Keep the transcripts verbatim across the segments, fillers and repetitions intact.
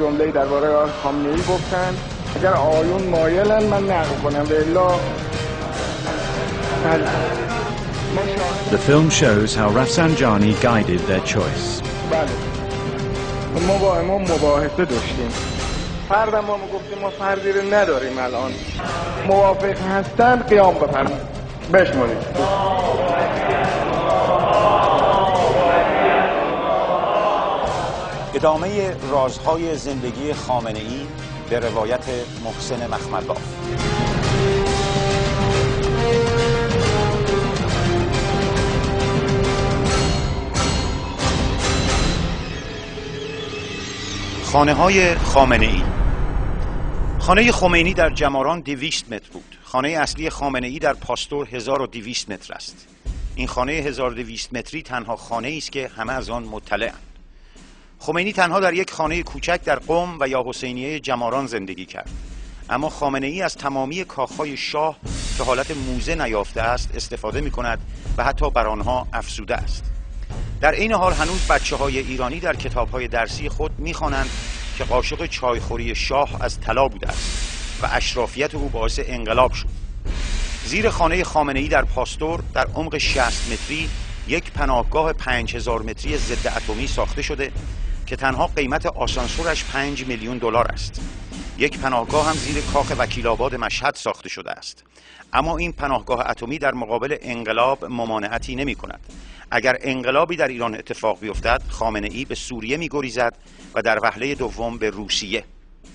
جمله‌ای درباره آقای خامنه‌ای گفتن. اگر آیون مایلن من نقل کنم و الا The film shows how Rafsanjani guided their choice. بله ما با امام مباحثه داشتیم. فردم ما گفتیم ما فردی رو نداریم الان. موافق هستن قیام بفرمایید. بشمارید. ادامه رازهای زندگی خامنه‌ای به روایت محسن مخملباف. خانه های خامنه‌ای. خانه خمینی در جماران دویست متر بود. خانه اصلی خامنه‌ای در پاستور هزار و دویست متر است. این خانه هزار و دویست متری تنها خانه است که همه از آن مطلع‌اند. خمینی تنها در یک خانه کوچک در قم و یا حسینیه جماران زندگی کرد. اما خامنه‌ای از تمامی کاخهای شاه که حالت موزه نیافته است استفاده می‌کند و حتی بر آنها افزوده است. در این حال هنوز بچه‌های ایرانی در کتاب‌های درسی خود می‌خوانند که قاشق چایخوری شاه از طلا بوده است و اشرافیت او باعث انقلاب شد. زیر خانه خامنه‌ای در پاستور در عمق شصت متری یک پناهگاه پنج هزار متری ضد اتمی ساخته شده که تنها قیمت آسانسورش پنج میلیون دلار است. یک پناهگاه هم زیر کاخ وکیل آباد مشهد ساخته شده است. اما این پناهگاه اتمی در مقابل انقلاب ممانعتی نمی کند. اگر انقلابی در ایران اتفاق بیفتد، خامنه‌ای به سوریه می گریزد و در وهله دوم به روسیه.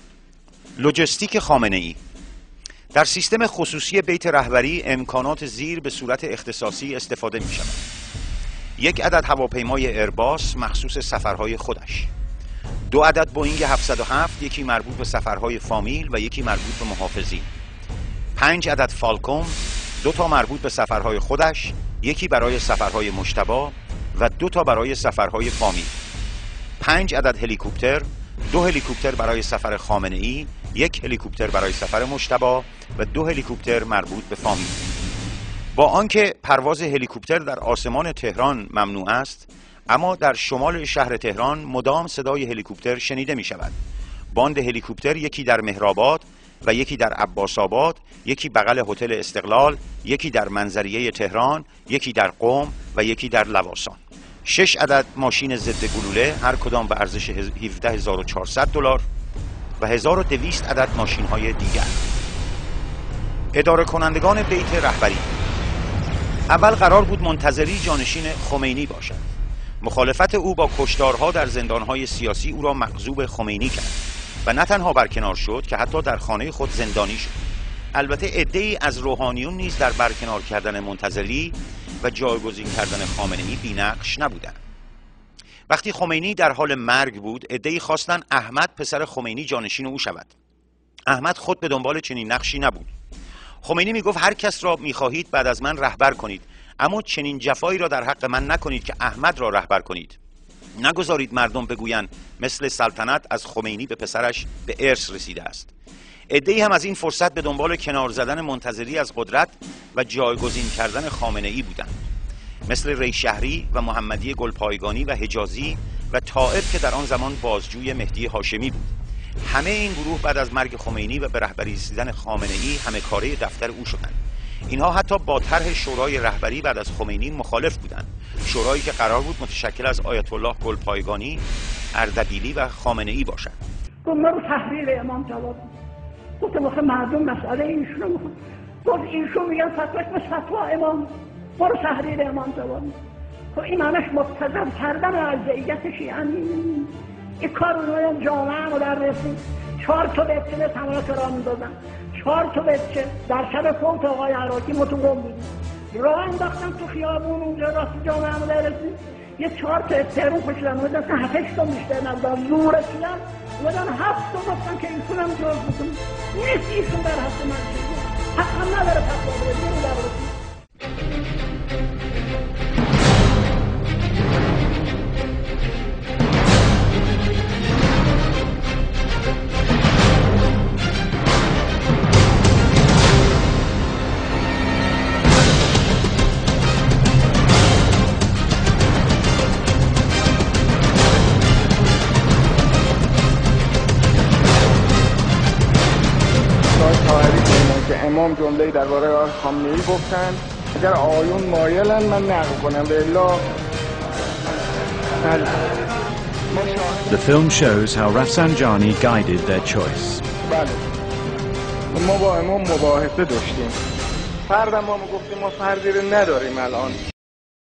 لوجستیک خامنه‌ای. در سیستم خصوصی بیت رهبری امکانات زیر به صورت اختصاصی استفاده می شود. یک عدد هواپیمای ایرباس مخصوص سفرهای خودش، دو عدد بوئینگ هفتصد و هفت، یکی مربوط به سفرهای فامیل و یکی مربوط به محافظین، پنج عدد فالکون، دو تا مربوط به سفرهای خودش، یکی برای سفرهای مجتبی و دو تا برای سفرهای فامیل، پنج عدد هلیکوپتر، دو هلیکوپتر برای سفر خامنه‌ای، یک هلیکوپتر برای سفر مجتبی و دو هلیکوپتر مربوط به فامیل. با آنکه پرواز هلیکوپتر در آسمان تهران ممنوع است، اما در شمال شهر تهران مدام صدای هلیکوپتر شنیده می شود. باند هلیکوپتر یکی در مهرآباد و یکی در عباس آباد، یکی بغل هتل استقلال، یکی در منظریه تهران، یکی در قم و یکی در لواسان. شش عدد ماشین ضد گلوله هر کدام به ارزش هفده هزار و چهارصد دلار و هزار و دویست عدد ماشین های دیگر. اداره کنندگان بیت رهبری. اول قرار بود منتظری جانشین خمینی باشد. مخالفت او با کشتارها در زندانهای سیاسی او را مغضوب خمینی کرد و نه تنها برکنار شد که حتی در خانه خود زندانی شد. البته عده‌ای از روحانیون نیز در برکنار کردن منتظری و جایگزین کردن خامنه‌ای بی‌نقش نبودند. وقتی خمینی در حال مرگ بود، عده‌ای خواستند احمد پسر خمینی جانشین او شود. احمد خود به دنبال چنین نقشی نبود. خمینی میگفت هر کس را میخواهید بعد از من رهبر کنید، اما چنین جفایی را در حق من نکنید که احمد را رهبر کنید. نگذارید مردم بگویند مثل سلطنت از خمینی به پسرش به ارث رسیده است. عده‌ای هم از این فرصت به دنبال کنار زدن منتظری از قدرت و جایگزین کردن خامنه‌ای بودند، مثل ریشهری و محمدی گلپایگانی و حجازی و طائر که در آن زمان بازجوی مهدی هاشمی بود. همه این گروه بعد از مرگ خمینی و به رهبری رسیدن خامنه‌ای همه کاره دفتر او شدند. اینها حتی با طرح شورای رهبری بعد از خمینی مخالف بودند، شورایی که قرار بود متشکل از آیت الله گلپایگانی، اردبیلی و خامنه‌ای باشد. ما رو تحریر امام جواب گفتم آخه مردم مسئله ایشون رو میخوان، گفت ایشون میگن فتواش به فتوا امام، برو تحریر امام جواب. خب این معنیش مبتذل کردن ارجعیت شیعه نیست. این کار رو جامعه رو در رسید چهار تا بچه تمایت را میدادن، چهار تا بچه در شب فوت آقای عراقی ما تو قم بودیم، راه انداختن تو خیابون اونجا راست جامعه رو در رسید، یه چهار تا استهرون خوشیدن بودن اصلا هفتش تا بیشتر نبودن، زور رسیدن بودن هفت تا گفتن که ایشون هم جز بکنم نیست، ایشون در حق من شد حق هم نداره فتوا بده بیرون در رسید. امام جمله‌ای درباره آقای خامنه‌ای گفتن اگر آقایون مایلن من نقل کنم به الا. The film shows how Rafsanjani guided their choice. بله ما با امام مباحثه داشتیم. فردم ما گفتیم ما فردی رو نداریم الان.